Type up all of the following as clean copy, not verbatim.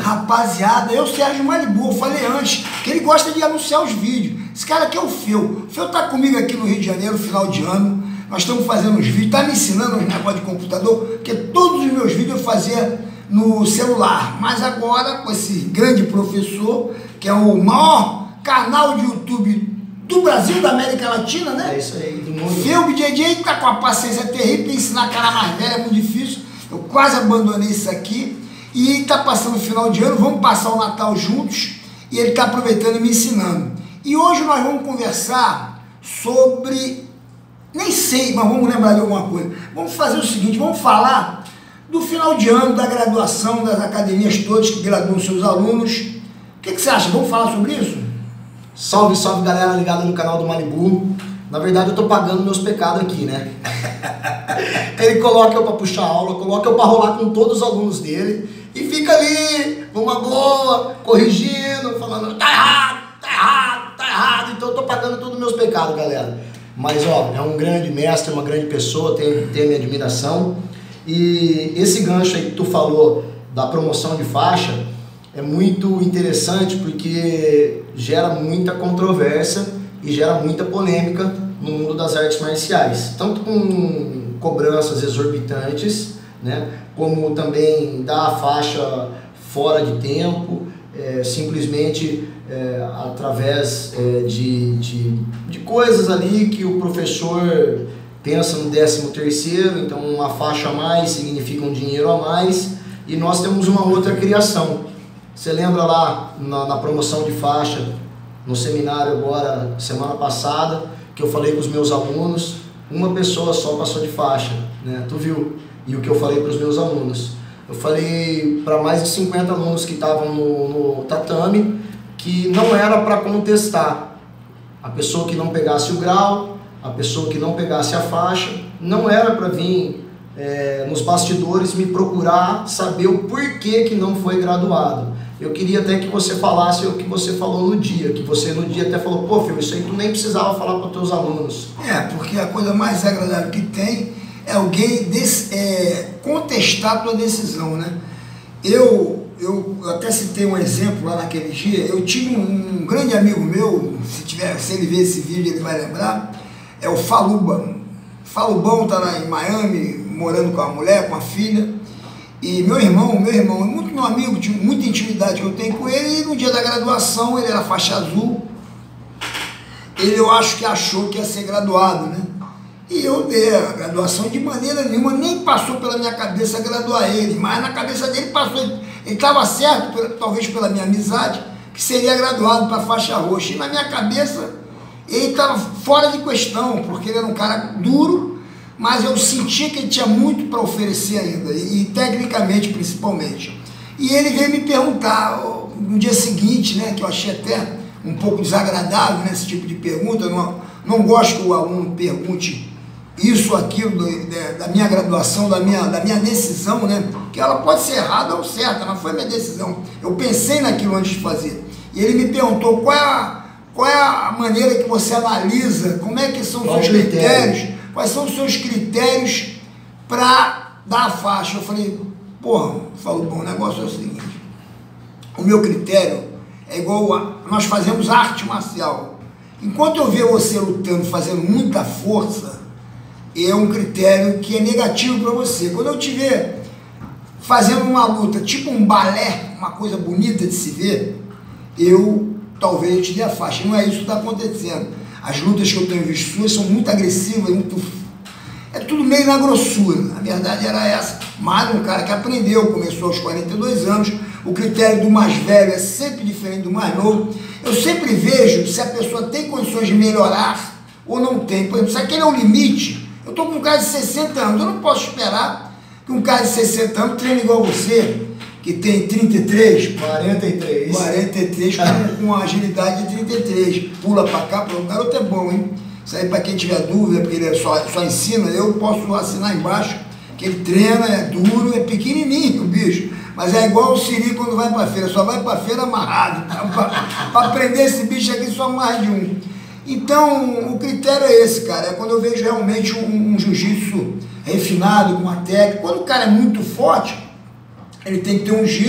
Rapaziada, eu, Sérgio Malibu, eu falei antes que ele gosta de anunciar os vídeos. Esse cara aqui é o Feu. O Feu tá comigo aqui no Rio de Janeiro, final de ano. Nós estamos fazendo uns vídeos, tá me ensinando os negócios de computador, porque todos os meus vídeos eu fazia no celular. Mas agora, com esse grande professor, que é o maior canal de YouTube do Brasil, da América Latina, né? É isso aí, do mundo. Feu BJJ tá com a paciência terrível para ensinar a cara mais velha, é muito difícil. Eu quase abandonei isso aqui. E tá passando o final de ano, vamos passar o Natal juntos. E ele tá aproveitando e me ensinando. E hoje nós vamos conversar sobre... Nem sei, mas vamos lembrar de alguma coisa. Vamos fazer o seguinte, vamos falar do final de ano, da graduação, das academias todas que graduam seus alunos. O que você acha? Vamos falar sobre isso? Salve, salve galera ligada no canal do Malibu. Na verdade eu tô pagando meus pecados aqui, né? Ele coloca eu pra puxar aula, coloca eu pra rolar com todos os alunos dele e fica ali, numa boa, corrigindo, falando tá errado, tá errado, tá errado. Então eu tô pagando todos os meus pecados, galera. Mas ó, é um grande mestre, uma grande pessoa, tem a minha admiração. E esse gancho aí que tu falou da promoção de faixa é muito interessante porque gera muita controvérsia e gera muita polêmica no mundo das artes marciais. Tanto com cobranças exorbitantes, né, como também dar a faixa fora de tempo, simplesmente através de coisas ali que o professor pensa no 13º, então uma faixa a mais significa um dinheiro a mais, e nós temos uma outra criação. Você lembra lá na promoção de faixa, no seminário agora, semana passada, que eu falei com os meus alunos, uma pessoa só passou de faixa, né? Tu viu? E o que eu falei para os meus alunos? Eu falei para mais de 50 alunos que estavam no tatame, que não era para contestar. A pessoa que não pegasse o grau, a pessoa que não pegasse a faixa, não era para vir nos bastidores me procurar saber o porquê que não foi graduado. Eu queria até que você falasse o que você falou no dia, que você no dia até falou, pô, filho, isso aí tu nem precisava falar para os teus alunos. Porque a coisa mais agradável que tem é alguém contestar a tua decisão, né? Eu até citei um exemplo lá naquele dia. Eu tive um grande amigo meu, se ele ver esse vídeo ele vai lembrar, é o Faluba. Falubão tá lá em Miami, morando com a mulher, com a filha. E meu irmão, muito meu amigo, muita intimidade que eu tenho com ele, e no dia da graduação, ele era faixa azul, eu acho que achou que ia ser graduado, né? E eu dei a graduação de maneira nenhuma, nem passou pela minha cabeça graduar ele, mas na cabeça dele passou, ele estava certo, talvez pela minha amizade, que seria graduado para faixa roxa, e na minha cabeça ele estava fora de questão, porque ele era um cara duro, mas eu sentia que ele tinha muito para oferecer ainda, e tecnicamente principalmente. E ele veio me perguntar no dia seguinte, né, que eu achei até um pouco desagradável, né, esse tipo de pergunta. Eu não gosto que o aluno pergunte isso, aquilo, da minha graduação, da minha decisão, né, que ela pode ser errada ou certa, mas foi minha decisão. Eu pensei naquilo antes de fazer. E ele me perguntou qual é a maneira que você analisa, como é que são os seus critérios, quais são os seus critérios para dar a faixa. Eu falei, porra, o negócio é o seguinte, o meu critério é igual nós fazemos arte marcial. Enquanto eu ver você lutando, fazendo muita força, é um critério que é negativo para você. Quando eu te ver fazendo uma luta, tipo um balé, uma coisa bonita de se ver, talvez eu te dê a faixa. Não é isso que está acontecendo. As lutas que eu tenho visto suas são muito agressivas, é tudo meio na grossura. Na verdade era essa. Mas um cara que aprendeu, começou aos 42 anos, o critério do mais velho é sempre diferente do mais novo. Eu sempre vejo se a pessoa tem condições de melhorar ou não tem. Por exemplo, se aquele é o limite, eu estou com um cara de 60 anos, eu não posso esperar que um cara de 60 anos treine igual você, que tem 43, com uma agilidade de 33, pula pra cá, o garoto é bom, hein? Isso aí pra quem tiver dúvida, porque ele só ensina, eu posso assinar embaixo, que ele treina, é duro, é pequenininho o bicho, mas é igual o Siri quando vai pra feira, só vai pra feira amarrado, pra prender esse bicho aqui só mais de um. Então, o critério é esse, cara, é quando eu vejo realmente um jiu-jitsu refinado, com uma técnica. Quando o cara é muito forte, ele tem que ter um giro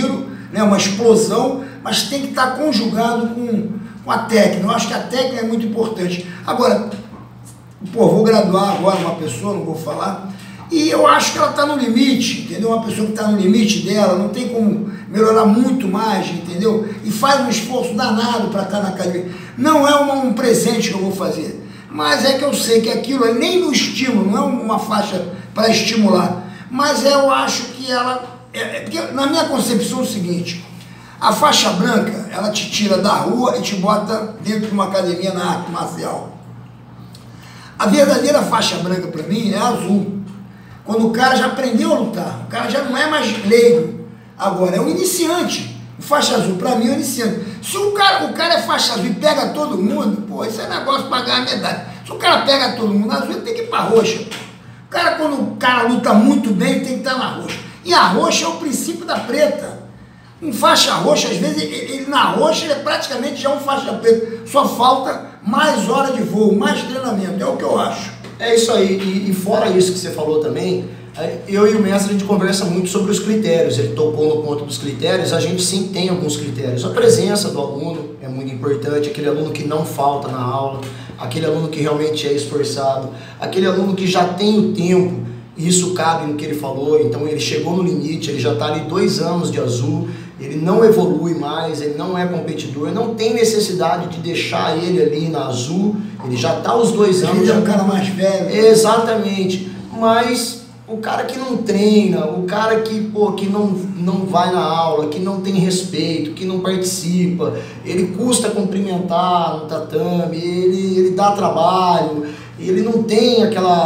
né, uma explosão, mas tem que estar conjugado com a técnica. Eu acho que a técnica é muito importante. Agora, pô, vou graduar agora uma pessoa, não vou falar, e eu acho que ela está no limite, entendeu? Uma pessoa que está no limite dela, não tem como melhorar muito mais, entendeu? E faz um esforço danado para estar na academia. Não é um presente que eu vou fazer, mas é que eu sei que aquilo é nem no estímulo, não é uma faixa para estimular, mas eu acho que ela... porque na minha concepção é o seguinte, a faixa branca, ela te tira da rua e te bota dentro de uma academia na arte marcial. A verdadeira faixa branca para mim é azul. Quando o cara já aprendeu a lutar, o cara já não é mais leigo, agora é um iniciante. O faixa azul para mim é um iniciante. Se o cara é faixa azul e pega todo mundo, pô, isso é negócio para ganhar medalha. Se o cara pega todo mundo azul, ele tem que ir para roxa. Quando o cara luta muito bem, ele tem que estar na roxa. E a roxa é o princípio da preta. Um faixa roxa, às vezes, ele na roxa, ele é praticamente já um faixa preta. Só falta mais hora de voo, mais treinamento. É o que eu acho. É isso aí, e fora isso que você falou também, eu e o mestre a gente conversa muito sobre os critérios. Ele tocou no ponto dos critérios. A gente sim tem alguns critérios. A presença do aluno é muito importante, aquele aluno que não falta na aula, aquele aluno que realmente é esforçado, aquele aluno que já tem o tempo, isso cabe no que ele falou. Então ele chegou no limite, ele já está ali 2 anos de azul, ele não evolui mais, ele não é competidor, não tem necessidade de deixar ele ali na azul, ele já está aos 2 anos. Ele é um cara mais velho. Exatamente, mas o cara que não treina, o cara que, pô, que não vai na aula, que não tem respeito, que não participa, ele custa cumprimentar no tatame, ele dá trabalho, ele não tem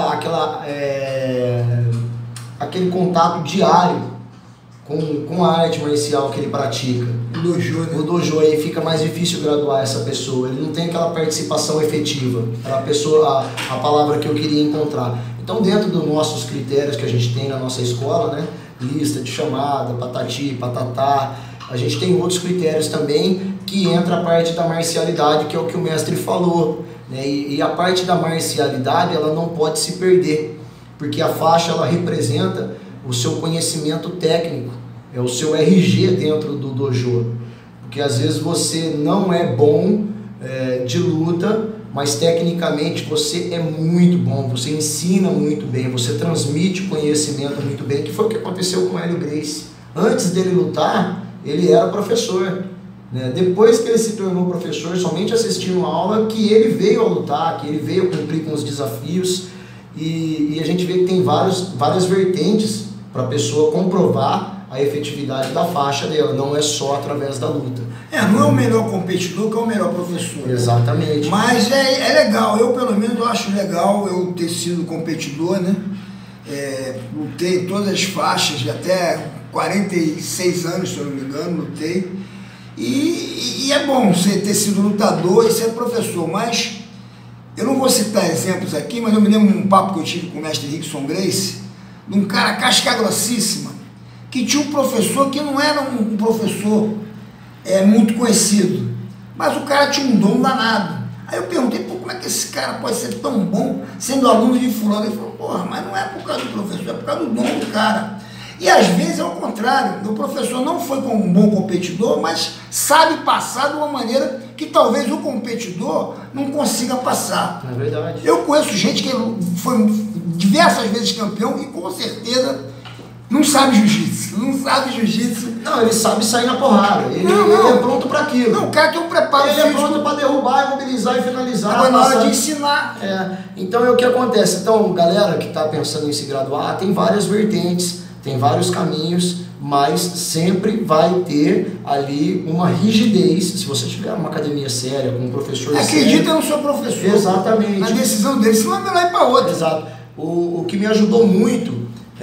aquele contato diário com a arte marcial que ele pratica. O dojo, né? O dojo, aí fica mais difícil graduar essa pessoa, ele não tem aquela participação efetiva, a palavra que eu queria encontrar. Então, dentro dos nossos critérios que a gente tem na nossa escola, né, lista de chamada, patati, patatá, a gente tem outros critérios também, que entra a parte da marcialidade, que é o que o mestre falou, né, e a parte da marcialidade, ela não pode se perder, porque a faixa, ela representa o seu conhecimento técnico, é o seu RG dentro do dojo, porque às vezes você não é bom de luta, mas tecnicamente você é muito bom, você ensina muito bem, você transmite conhecimento muito bem, que foi o que aconteceu com o Hélio Gracie. Antes dele lutar, ele era professor, né? Depois que ele se tornou professor, somente assistindo uma aula, que ele veio a lutar, que ele veio cumprir com os desafios, e a gente vê que tem várias vertentes para a pessoa comprovar a efetividade da faixa dela, não é só através da luta. Não é o melhor competidor que é o melhor professor. Exatamente. Mas é legal, eu pelo menos acho legal eu ter sido competidor, né? Lutei em todas as faixas, até 46 anos, se eu não me engano, lutei. E é bom você ter sido lutador e ser professor, mas eu não vou citar exemplos aqui, mas eu me lembro de um papo que eu tive com o mestre Rickson Gracie, de um cara casca grossíssima, que tinha um professor que não era um professor muito conhecido, mas o cara tinha um dom danado. Aí eu perguntei, pô, como é que esse cara pode ser tão bom sendo aluno de fulano? Ele falou, porra, mas não é por causa do professor, é por causa do dom do cara. E às vezes é o contrário, o professor não foi um bom competidor, mas sabe passar de uma maneira que talvez o competidor não consiga passar. É verdade. Eu conheço gente que foi diversas vezes campeão e com certeza não sabe jiu-jitsu, Não, ele sabe sair na porrada, ele é pronto para aquilo. Não, o cara tem um preparo físico. Ele é pronto para derrubar, imobilizar e finalizar. Agora na hora de ensinar. Então é o que acontece. Então, galera que está pensando em se graduar, tem várias vertentes, tem vários caminhos, mas sempre vai ter ali uma rigidez. Se você tiver uma academia séria, com um professor sério... Acredita no seu professor. Exatamente. Na decisão dele, senão é melhor ir para outra. Exato. O que me ajudou muito,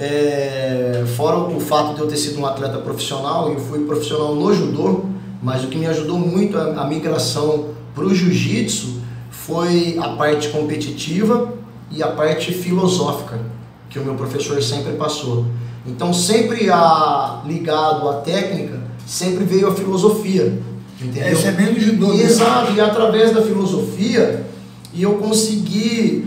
fora o fato de eu ter sido um atleta profissional, eu fui profissional no judô, mas o que me ajudou muito a migração para o jiu-jitsu foi a parte competitiva e a parte filosófica, que o meu professor sempre passou. Então, sempre ligado à técnica, sempre veio a filosofia, entendeu? Isso é bem do judô. Exato, e através da filosofia, eu consegui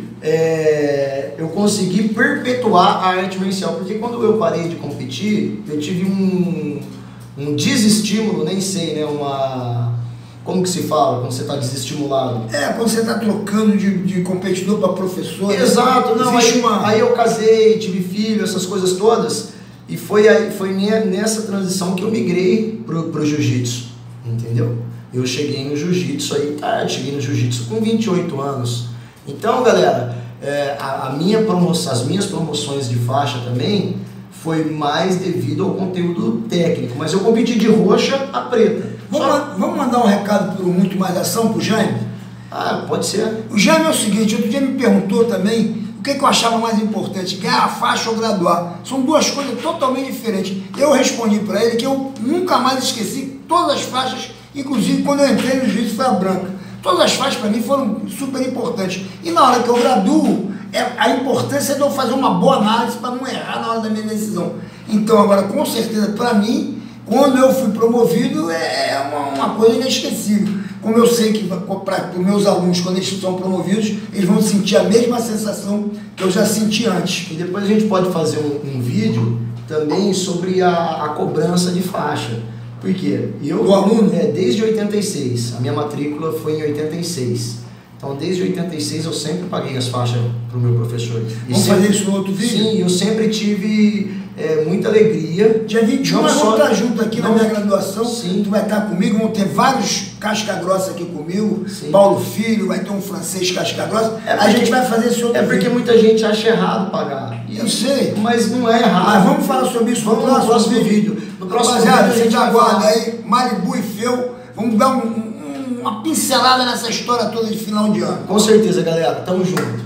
perpetuar a arte marcial, porque quando eu parei de competir, eu tive um desestímulo, nem sei, né? Como que se fala quando você está desestimulado? Quando você está trocando de competidor para professor. Exato, não, aí eu casei, tive filho, essas coisas todas, e foi nessa transição que eu migrei pro jiu-jitsu, entendeu? Eu cheguei no jiu-jitsu aí tarde, cheguei no jiu-jitsu com 28 anos. Então, galera, as minhas promoções de faixa também foi mais devido ao conteúdo técnico, mas eu competi de roxa a preta. Vamos mandar um recado por Muito Mais Ação pro Jaime? Pode ser. O Jaime é o seguinte, outro dia me perguntou também o que eu achava mais importante, ganhar a faixa ou graduar. São duas coisas totalmente diferentes. Eu respondi para ele que eu nunca mais esqueci todas as faixas, inclusive quando eu entrei no jiu-jitsu foi a branca. Todas as faixas para mim foram super importantes. E na hora que eu graduo, a importância de eu fazer uma boa análise para não errar na hora da minha decisão. Então, agora, com certeza, para mim, quando eu fui promovido, é uma coisa inesquecível. Como eu sei que para os meus alunos, quando eles são promovidos, eles vão sentir a mesma sensação que eu já senti antes. E depois a gente pode fazer um vídeo também sobre a cobrança de faixa. Por quê? Do aluno? Desde 86. A minha matrícula foi em 86. Então, desde 86 eu sempre paguei as faixas para o meu professor. Vamos fazer isso no outro vídeo? Sim, eu sempre tive muita alegria. Dia 21 nós vamos estar junto aqui na minha graduação. Sim. Tu vai estar comigo, vão ter vários casca-grossa aqui comigo. Sim. Paulo Filho, vai ter um francês casca-grossa. A gente vai fazer esse outro vídeo. Porque muita gente acha errado pagar. Eu sei. Mas não é errado. Mas vamos falar sobre isso no próximo vídeo. No próximo Rapaziada, vídeo a gente aguarda aí, Malibu e Feu. Vamos dar uma pincelada nessa história toda de final de ano. Com certeza, galera. Tamo junto.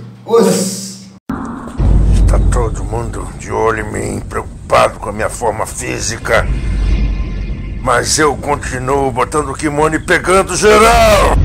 Tá todo mundo de olho em mim, preocupado com a minha forma física. Mas eu continuo botando o kimono e pegando geral.